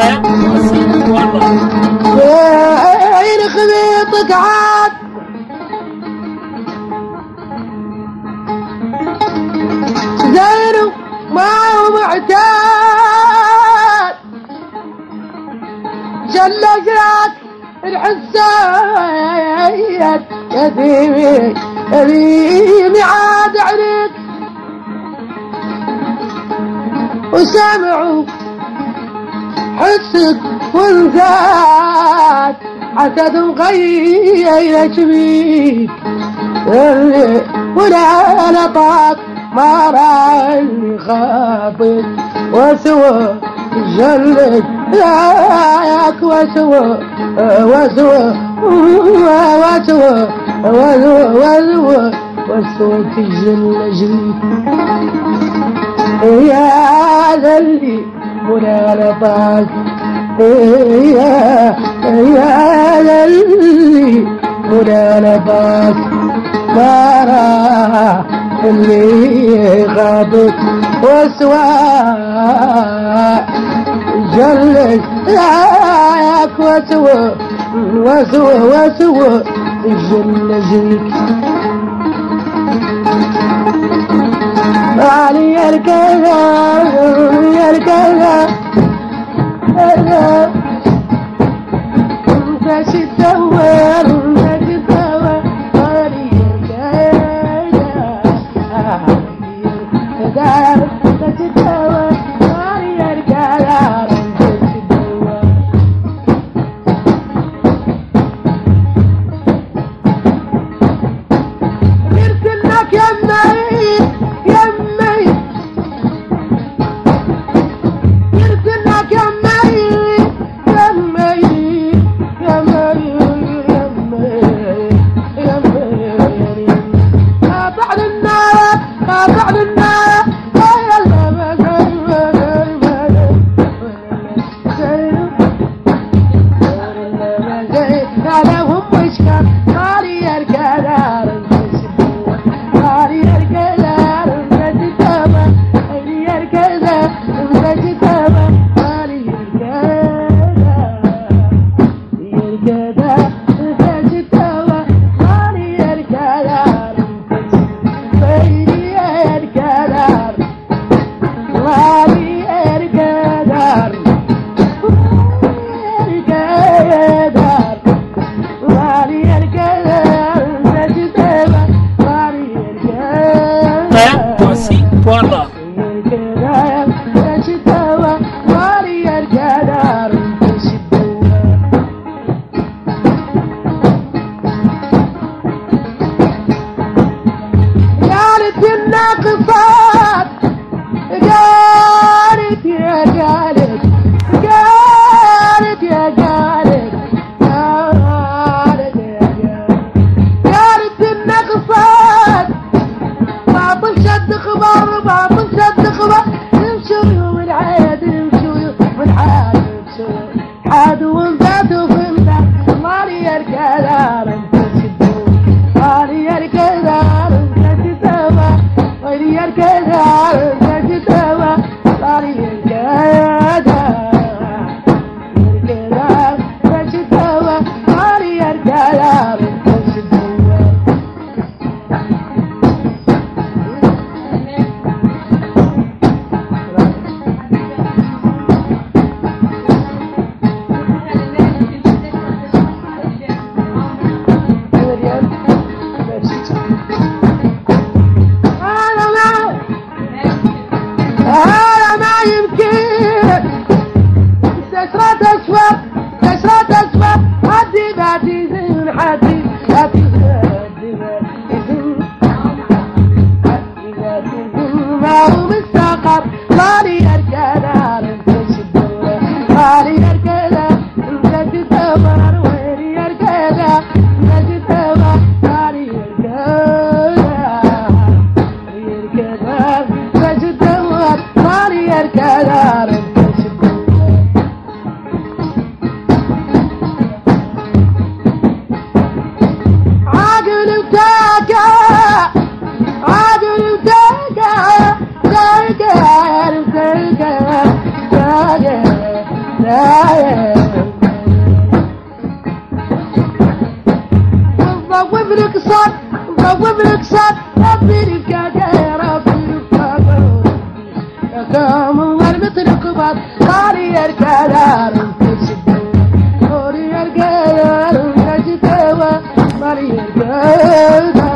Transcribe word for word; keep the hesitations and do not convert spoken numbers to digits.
وين خبيطك عاد زينو ما هو معتاد جلجات الحسايات يديمي يديمي عاد عليك وسامعوا حسك وانزاد حسد مغير شبيك ولا لطاك ما راني خاطب وسوى جلد ياك وسوى وسوى وسوى وسوى وسوى وسوى تجل جريك يا ذلي ولا لطاك يا يا ذلي ولا لطاك ما راه اللي غابت وسواء جلد ياك وسوى وسوى وسوى جل جيك علي الكذا يا الكذا انت شتوار انت شتوار علي Yeah. ضوب لك صاد ضوب لك صاد ربي ركاك يا ربي ركاك يا كام غربت ركبات قاري يركادار قاري يركادار نجتوا قاري يركادار